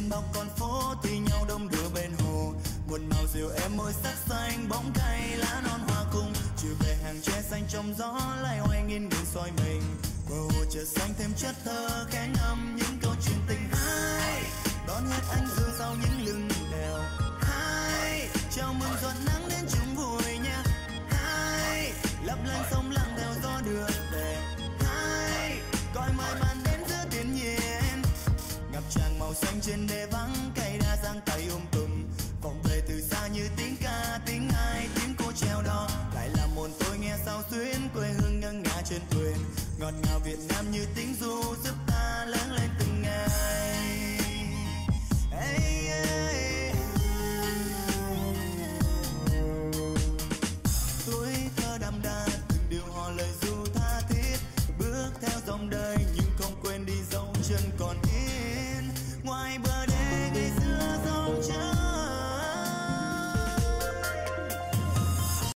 trên bao con phố thì nhau đông đưa bên hồ. Một màu rượu em môi sắc xanh bóng cây lá non hoa cung. Chiều về hàng tre xanh trong gió lay hoay nghiêng nghiêng soi mình. Bờ hồ chợt xanh thêm chất thơ khẽ ngâm những câu chuyện tình hai. Đón hết anh dương sau những lưng đèo hai. Chào mừng giọt nắng đến chung vui nha hai. Lấp lánh sông lặng theo gió đưa về hai. Cõi mây ban đến giữa thiên nhiên. Ngập tràn màu xanh trên đê vắng cây đa giang tay tùm. Vọng về từ xa như tiếng ca tiếng ai tiếng cô treo đò. Lại là một tôi nghe sao xuyến quê hương ngân nga trên thuyền. Ngọt ngào Việt Nam như tiếng